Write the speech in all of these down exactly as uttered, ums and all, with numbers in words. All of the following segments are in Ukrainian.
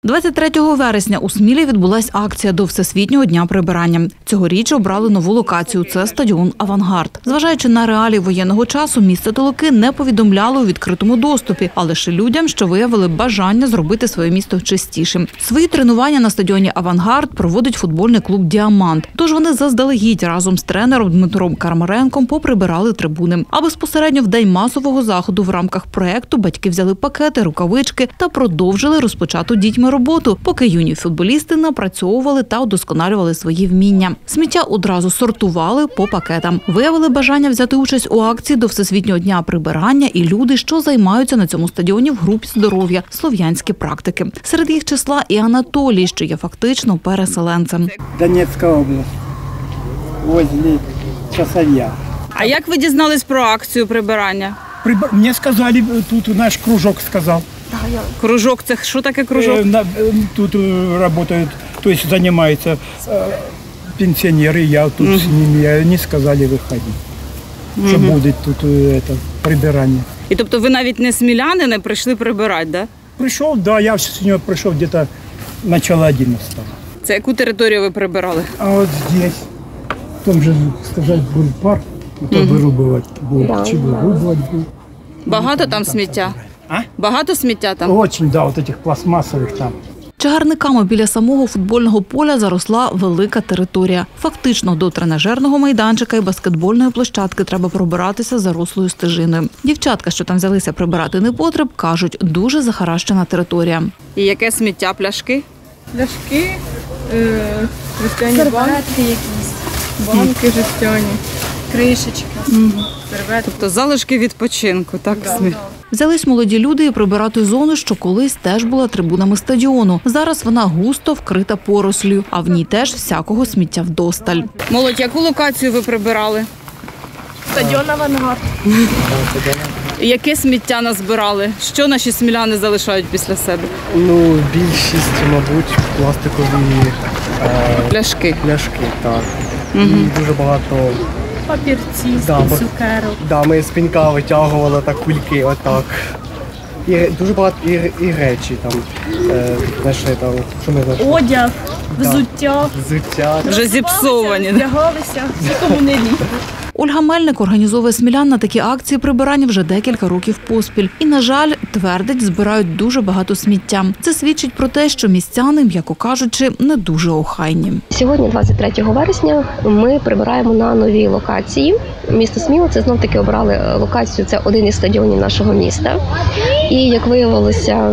двадцять третього вересня у Смілі відбулась акція до Всесвітнього дня прибирання. Цьогоріч обрали нову локацію – це стадіон «Авангард». Зважаючи на реалії воєнного часу, місце Толоки не повідомляли у відкритому доступі, а лише людям, що виявили бажання зробити своє місто чистішим. Свої тренування на стадіоні «Авангард» проводить футбольний клуб «Діамант». Тож вони заздалегідь разом з тренером Дмитром Кармаренком поприбирали трибуни. А безпосередньо в день масового заходу в рамках проєкту батьки взяли пакети, рукавички та продовжили розпочату дітьми роботу, поки юні футболісти напрацьовували та удосконалювали свої вміння. Сміття одразу сортували по пакетам. Виявили бажання взяти участь у акції до Всесвітнього дня прибирання і люди, що займаються на цьому стадіоні в групі здоров'я «Слов'янські практики». Серед їх числа і Анатолій, що є фактично переселенцем. Донецька область, возле Часов'я. А як ви дізнались про акцію прибирання? Приб... Мне сказали, тут наш кружок сказал. Кружок – це що таке кружок? Тут работают, то есть занимаются пенсионеры, я тут mm-hmm. с ними, они сказали выходить, mm-hmm. что будет тут это, прибирание. І тобто ви навіть не сміляни, не прийшли прибирати, да? Пришел, да, я сегодня пришел где-то начало одиннадцатого. Це яку територію ви прибирали? А вот здесь, в том же, сказать, был парк, это mm-hmm. вырубывать будет, да. Чи вырубывать будет. Багато там сміття? А? Багато сміття там? Очень, да, вот этих пластмассовых там. Чагарниками біля самого футбольного поля заросла велика територія. Фактично до тренажерного майданчика і баскетбольної площадки треба пробиратися зарослою стежиною. Дівчатка, що там взялися прибирати непотреб, кажуть, дуже захаращена територія. І яке сміття? Пляшки? Пляшки, жестяні банки якісь, банки жестяні, кришечки, серветки. Тобто залишки відпочинку, так? Да. Взялись молоді люди і прибирати зону, що колись теж була трибунами стадіону. Зараз вона густо вкрита порослю, а в ній теж всякого сміття вдосталь. Молодь, яку локацію ви прибирали? Стадіон «Авангард». Яке сміття назбирали? Що наші сміляни залишають після себе? Ну, більшість, мабуть, пластикові е, пляшки. Пляшки, так. Угу. І дуже багато папірці, да, цукерок. Да, ми з пінька витягували так кульки, отак. І дуже багато і, і речі там. Е, знайшли там, що ми знайшли? Одяг, да. взуття. Взуття. Вже зіпсовані. Вдягалися, нікому не ліг. Ольга Мельник організовує смілян на такі акції прибирання вже декілька років поспіль. І, на жаль, твердить, збирають дуже багато сміття. Це свідчить про те, що містяни, м'яко кажучи, не дуже охайні. Сьогодні, двадцять третього вересня, ми прибираємо на новій локації. Місто Сміла, це знов-таки обрали локацію, це один із стадіонів нашого міста. І, як виявилося,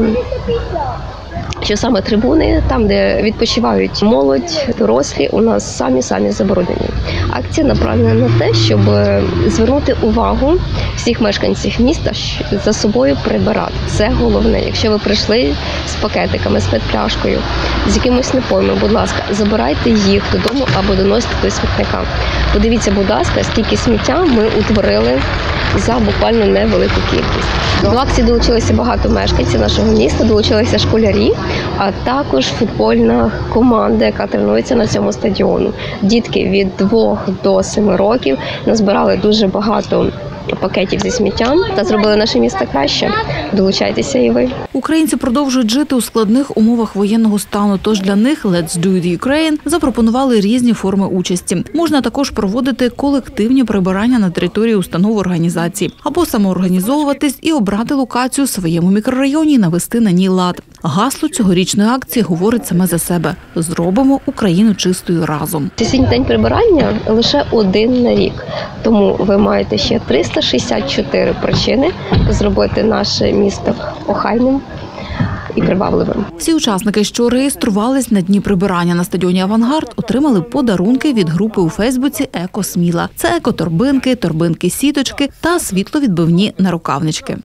що саме трибуни, там, де відпочивають молодь, дорослі, у нас самі-самі заборонені. Акція направлена на те, щоб звернути увагу всіх мешканців міста за собою прибирати. Це головне. Якщо ви прийшли з пакетиками, з петпляшкою, з якимось напоями, будь ласка, забирайте їх додому або доносите до смітника. Подивіться, будь ласка, скільки сміття ми утворили за буквально невелику кількість. До акції долучилися багато мешканців нашого міста, долучилися школярі, а також футбольна команда, яка тренується на цьому стадіону. Дітки від двох до семи років назбирали дуже багато пакетів зі сміттям та зробили наше місто краще. Долучайтеся і ви. Українці продовжують жити у складних умовах воєнного стану, тож для них Let's Do It Ukraine запропонували різні форми участі. Можна також проводити колективні прибирання на території установ організацій або самоорганізовуватись і обрати локацію в своєму мікрорайоні і навести на ній лад. Гасло цьогорічної акції говорить саме за себе – «Зробимо Україну чистою разом». Сьогодні день прибирання лише один на рік, тому ви маєте ще триста шістдесят чотири причини зробити наше місто охайним і привабливим. Всі учасники, що реєструвались на дні прибирання на стадіоні «Авангард», отримали подарунки від групи у Фейсбуці «Еко Сміла». Це еко-торбинки, торбинки-сіточки та світловідбивні нарукавнички.